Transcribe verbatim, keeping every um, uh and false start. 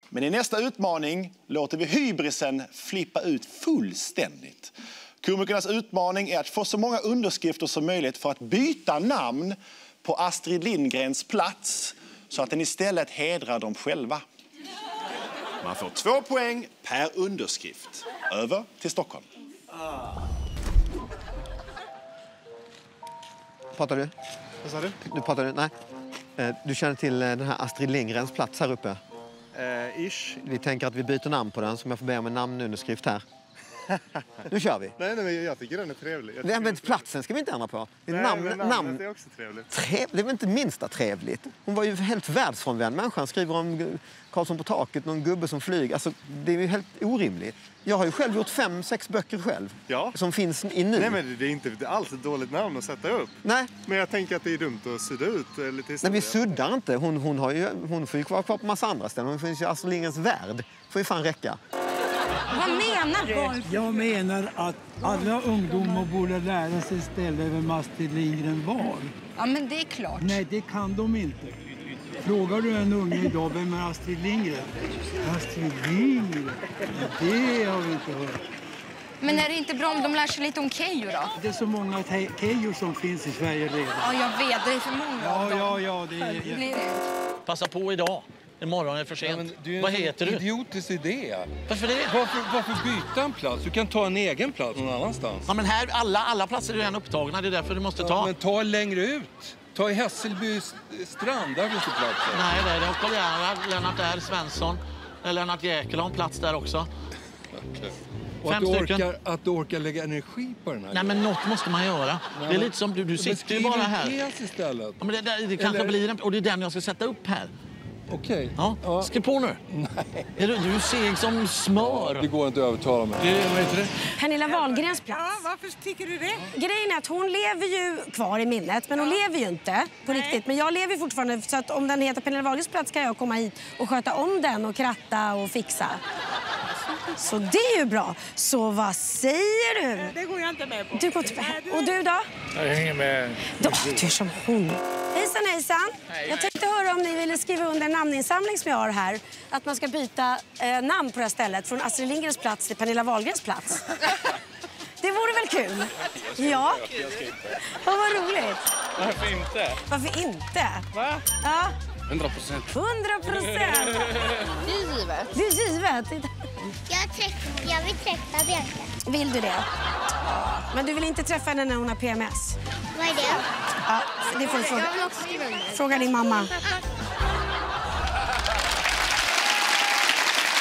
Men i nästa utmaning låter vi hybrisen flippa ut fullständigt. Komikernas utmaning är att få så många underskrifter som möjligt för att byta namn på Astrid Lindgrens plats så att den istället hedrar dem själva. Man får två poäng per underskrift. Över till Stockholm. Pratar du? Vad sa du? Du pratar du? Nej. Du känner till den här Astrid Lindgrens plats här uppe? Eh, ish. Vi tänker att vi byter namn på den, som jag får be om en namnunderskrift här. Nu kör vi. Nej, nej, men jag tycker den är trevlig. Jag Nej, men platsen ska vi inte ändra på. Nej, namn, men namnet namn... är också trevligt. Trev... Det är väl inte minsta trevligt. Hon var ju helt världsfrånvänd människa. Han skriver om Karlsson på taket, någon gubbe som flyger. Alltså, det är ju helt orimligt. Jag har ju själv gjort fem, sex böcker själv. Ja. Som finns i nu. Nej, men det är inte alls ett dåligt namn att sätta upp. Nej. Men jag tänker att det är dumt att sudda ut lite historia. Nej, vi suddar inte. Hon, hon, har ju, hon får ju kvar, kvar på massa andra ställen. Hon finns ju Astrid Lindgrens värld. Får ju fan räcka. Vad menar du? Jag menar att alla ungdomar borde lära sig ställa vem Astrid Lindgren var. Ja, men det är klart. Nej, det kan de inte. Frågar du en unge idag, vem är Astrid Lindgren? Astrid Lindgren? Det har vi inte hört. Men är det inte bra om de lär sig lite om Keyyo då? Det är så många Keyyo som finns i Sverige redan. Ja, jag vet. Det är för många Ja, av dem. ja, ja. Det är... Det blir det. Passa på idag. Imorgon är det för sent. Ja, vad heter du? Idiotisk idé. Varför det? Varför, varför byta en plats? Du kan ta en egen plats någon annanstans. Ja, men här, alla, alla platser är redan upptagna. Det är därför du måste ta. Ja, men ta längre ut. Ta i Hässelby strand, där finns det platser. Nej, det är det. Carl Gerhard, Lennart R. Svensson, Lennart Jäkel har en plats där också. Okay. Och Fem att, du stycken. orkar, att du orkar lägga energi på den här. Nej, men något måste man göra. Nej, det är lite som du, du sitter ju bara här. Skriv istället. Ja, men det, det, det kanske Eller... blir en, och det är den jag ska sätta upp här. Okej. Okay. Ja. Ja. Skriv på nu. Nej. Är du, du är seg som smör. Det går inte att övertala mig. Det, vad heter det? Pernilla Wahlgrens plats. Ja, varför tycker du det? Grejen är att hon lever ju kvar i minnet, men hon ja. lever ju inte på Nej. riktigt. Men jag lever ju fortfarande, så att om den heter Pernilla Wahlgrens plats kan jag komma hit och sköta om den och kratta och fixa. Så det är ju bra. Så vad säger du? Det går jag inte med på. Du går inte med. Och du då? Jag hänger med. Då, du är som hon. Hejsan, hejsan. Hej. Jag tänkte höra om ni ville skriva under en namninsamling som jag har här. Att man ska byta eh, namn på det här stället. Från Astrid Lindgrens plats till Pernilla Wahlgrens plats. Det vore väl kul? Ja. Ja, vad roligt. Varför inte? Varför inte? Va? Ja. Hundra procent. Hundra procent. Det är givet. Det är givet. Jag, träff, jag vill träffa Bianca. Vill du det? Men du vill inte träffa henne när hon har P M S? Vad är det? Ja, det får du fråga. Jag vill också skriva under. Fråga din mamma.